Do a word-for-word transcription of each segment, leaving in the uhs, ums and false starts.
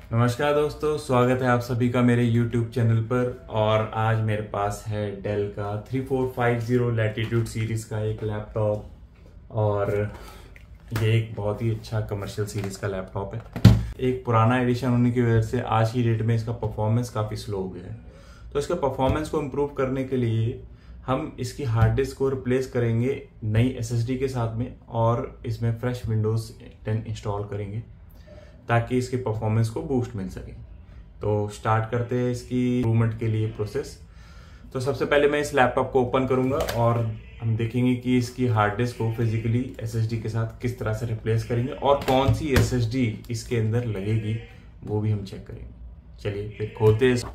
नमस्कार दोस्तों, स्वागत है आप सभी का मेरे YouTube चैनल पर। और आज मेरे पास है डेल का three four five zero latitude series का एक लैपटॉप। और ये एक बहुत ही अच्छा कमर्शियल सीरीज का लैपटॉप है। एक पुराना एडिशन होने की वजह से आज की डेट में इसका परफॉर्मेंस काफ़ी स्लो हो गया है। तो इसके परफॉर्मेंस को इम्प्रूव करने के लिए हम इसकी हार्ड डिस्क को रिप्लेस करेंगे नई एस एस डी के साथ में, और इसमें फ्रेश विंडोज़ टेन इंस्टॉल करेंगे ताकि इसके परफॉर्मेंस को बूस्ट मिल सके। तो स्टार्ट करते हैं इसकी इम्प्रूवमेंट के लिए प्रोसेस। तो सबसे पहले मैं इस लैपटॉप को ओपन करूंगा और हम देखेंगे कि इसकी हार्ड डिस्क को फिजिकली एसएसडी के साथ किस तरह से रिप्लेस करेंगे और कौन सी एसएसडी इसके अंदर लगेगी वो भी हम चेक करेंगे। चलिए फिर खोलते हैं।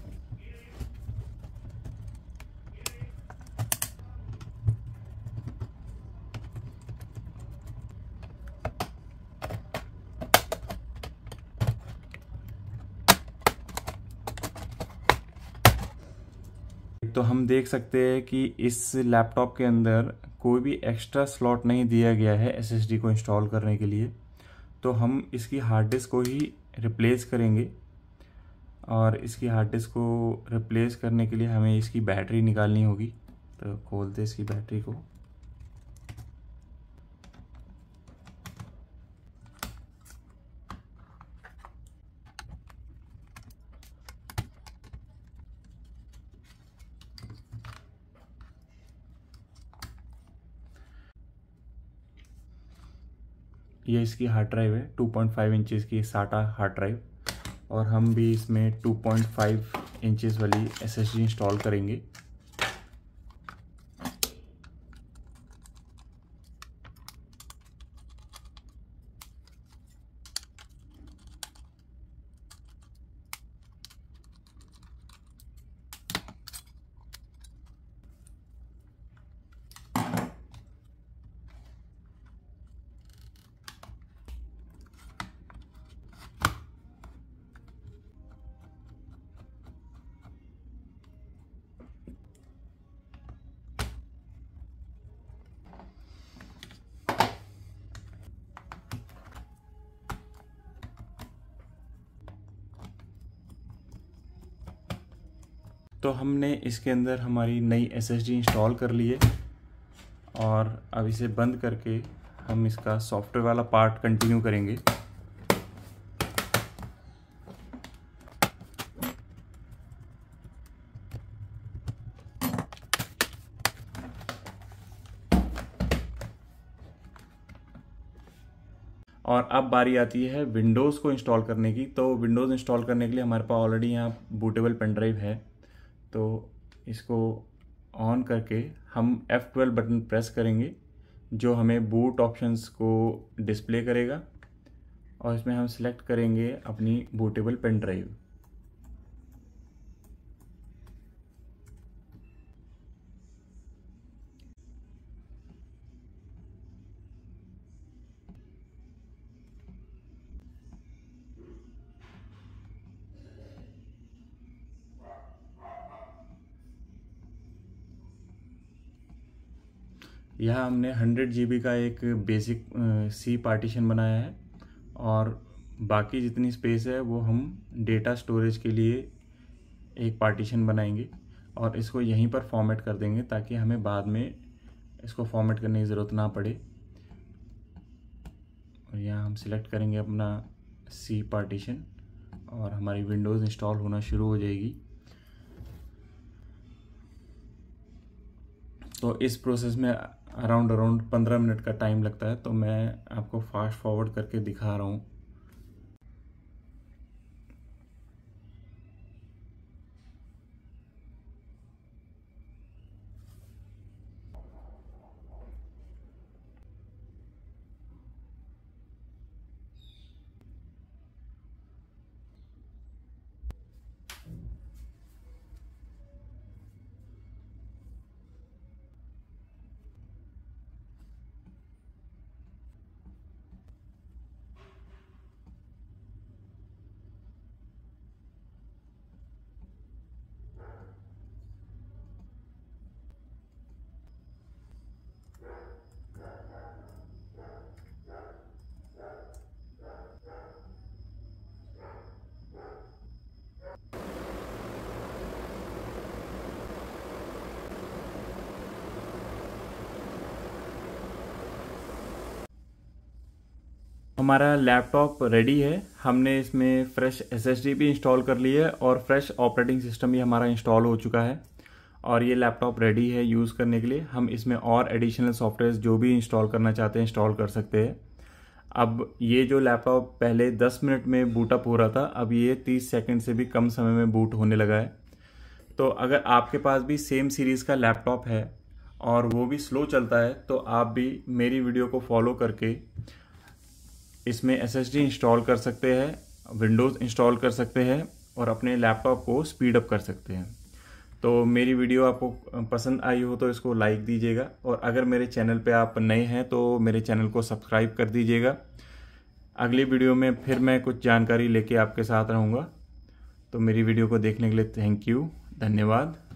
तो हम देख सकते हैं कि इस लैपटॉप के अंदर कोई भी एक्स्ट्रा स्लॉट नहीं दिया गया है एसएसडी को इंस्टॉल करने के लिए। तो हम इसकी हार्ड डिस्क को ही रिप्लेस करेंगे, और इसकी हार्ड डिस्क को रिप्लेस करने के लिए हमें इसकी बैटरी निकालनी होगी। तो खोलते इसकी बैटरी को। ये इसकी हार्ड ड्राइव है, टू पॉइंट फाइव इंचेस की साटा हार्ड ड्राइव। और हम भी इसमें टू पॉइंट फाइव इंचेस वाली एसएसडी इंस्टॉल करेंगे। तो हमने इसके अंदर हमारी नई एसएसडी इंस्टॉल कर ली है, और अब इसे बंद करके हम इसका सॉफ्टवेयर वाला पार्ट कंटिन्यू करेंगे। और अब बारी आती है विंडोज़ को इंस्टॉल करने की। तो विंडोज़ इंस्टॉल करने के लिए हमारे पास ऑलरेडी यहाँ बूटेबल पेन ड्राइव है। तो इसको ऑन करके हम एफ ट्वेल्व बटन प्रेस करेंगे, जो हमें बूट ऑप्शंस को डिस्प्ले करेगा। और इसमें हम सिलेक्ट करेंगे अपनी बूटेबल पेन ड्राइव। यहाँ हमने हंड्रेड जी बी का एक बेसिक सी पार्टीशन बनाया है, और बाकी जितनी स्पेस है वो हम डेटा स्टोरेज के लिए एक पार्टीशन बनाएंगे, और इसको यहीं पर फॉर्मेट कर देंगे ताकि हमें बाद में इसको फॉर्मेट करने की ज़रूरत ना पड़े। और यहाँ हम सिलेक्ट करेंगे अपना सी पार्टीशन, और हमारी विंडोज़ इंस्टॉल होना शुरू हो जाएगी। तो इस प्रोसेस में अराउंड अराउंड पंद्रह मिनट का टाइम लगता है। तो मैं आपको फास्ट फॉरवर्ड करके दिखा रहा हूँ। हमारा लैपटॉप रेडी है। हमने इसमें फ्रेश एसएसडी भी इंस्टॉल कर ली है और फ्रेश ऑपरेटिंग सिस्टम भी हमारा इंस्टॉल हो चुका है और ये लैपटॉप रेडी है यूज़ करने के लिए। हम इसमें और एडिशनल सॉफ्टवेयर जो भी इंस्टॉल करना चाहते हैं इंस्टॉल कर सकते हैं। अब ये जो लैपटॉप पहले दस मिनट में बूटअप हो रहा था, अब ये तीस सेकंड से भी कम समय में बूट होने लगा है। तो अगर आपके पास भी सेम सीरीज़ का लैपटॉप है और वो भी स्लो चलता है तो आप भी मेरी वीडियो को फॉलो करके इसमें एसएसडी इंस्टॉल कर सकते हैं, विंडोज़ इंस्टॉल कर सकते हैं और अपने लैपटॉप को स्पीड अप कर सकते हैं। तो मेरी वीडियो आपको पसंद आई हो तो इसको लाइक दीजिएगा और अगर मेरे चैनल पे आप नए हैं तो मेरे चैनल को सब्सक्राइब कर दीजिएगा। अगली वीडियो में फिर मैं कुछ जानकारी लेके आपके साथ रहूँगा। तो मेरी वीडियो को देखने के लिए थैंक यू, धन्यवाद।